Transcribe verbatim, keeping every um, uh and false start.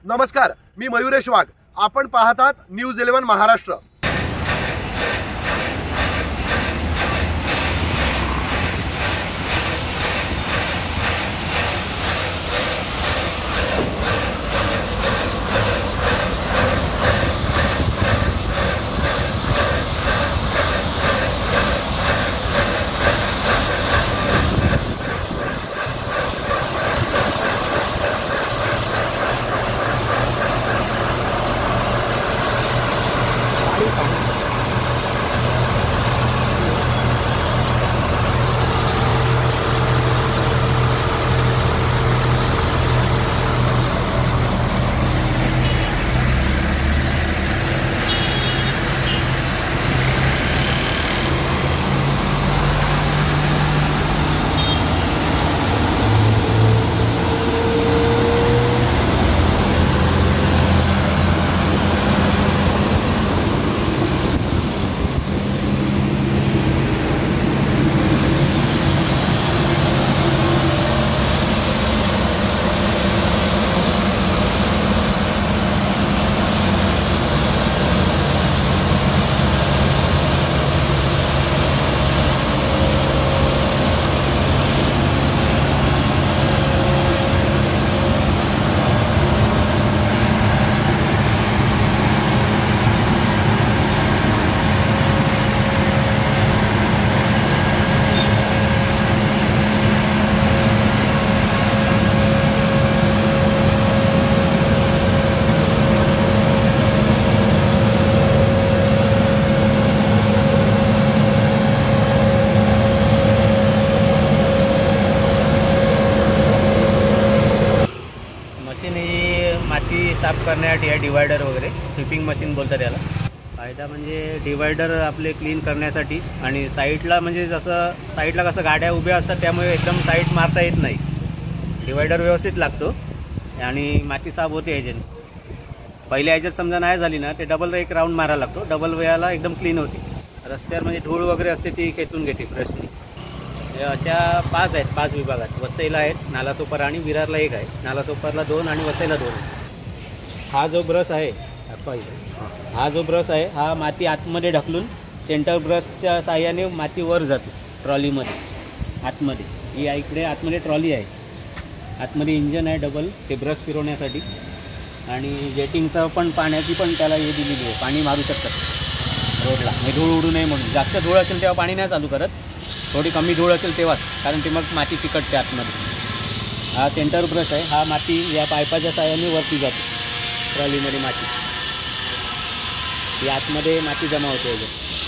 नमस्कार, मी मयुरेश वाघ. आपण पाहतात न्यूज इलेव्हन महाराष्ट्र. माती साफ करण्यासाठी आहे, डिवायडर वगैरे स्वीपिंग मशीन बोलतात याला. फायदा म्हणजे डिवायडर आपले क्लीन करण्यासाठी आणि साईडला म्हणजे जसं साईडला कसं गाड्या उभ्या असतात त्यामुळे एकदम साईड मारता येत नाही. डिवायडर व्यवस्थित लागतो आणि माती साफ होते ह्याच्याने. पहिल्या ह्याच्यात समजा नाही झाली ना ते डबल एक राऊंड मारायला लागतो, डबल वेळाला एकदम क्लीन होते. रस्त्यावर म्हणजे धूळ वगैरे असते ती खेचून घेते ब्रशनी. अशा पाच आहेत, पाच विभागात. वसईला आहेत, नालासोपारा आणि विरारला एक आहे. नालासोपारला दोन आणि वसईला दोन आहे. हा जो ब्रश आहे हा जो ब्रश आहे हा माती आतमध्ये ढकलून सेंटर ब्रशच्या साह्याने माती वर जाते ट्रॉलीमध्ये आतमध्ये. ही इकडे आतमध्ये ट्रॉली आहे, आतमध्ये इंजन आहे डबल ते ब्रश फिरवण्यासाठी. आणि जेटिंगचं पण पाण्याची पण त्याला हे दिलेली आहे, पाणी मारू शकतात रोडला हे धूळ उडू नये म्हणून. जास्त धूळ असेल तेव्हा पाणी नाही चालू करत, थोडी कमी धूळ असेल तेव्हाच, कारण ते मग माती चिकटते आतमध्ये. हा सेंटर ब्रश आहे, हा माती या पाईपाच्या साह्याने वरती जाते ट्रॉलीमध्ये माती. ही आतमध्ये माती जमा होते.